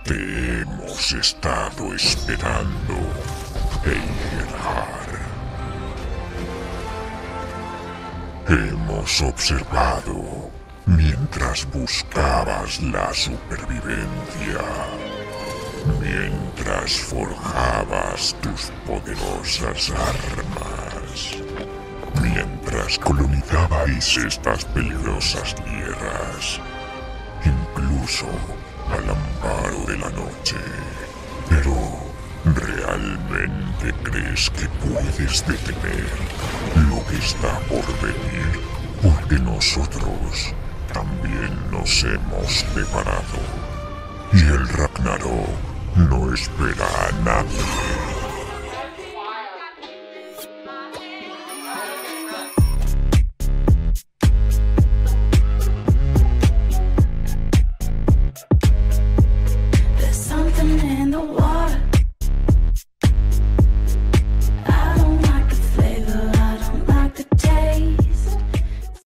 Te hemos estado esperando, Eilhar. Hemos observado mientras buscabas la supervivencia, mientras forjabas tus poderosas armas, mientras colonizabais estas peligrosas tierras, incluso al amparo de la noche. Pero, ¿realmente crees que puedes detener lo que está por venir? Porque nosotros también nos hemos preparado. Y el Ragnarok no espera a nadie. There's something in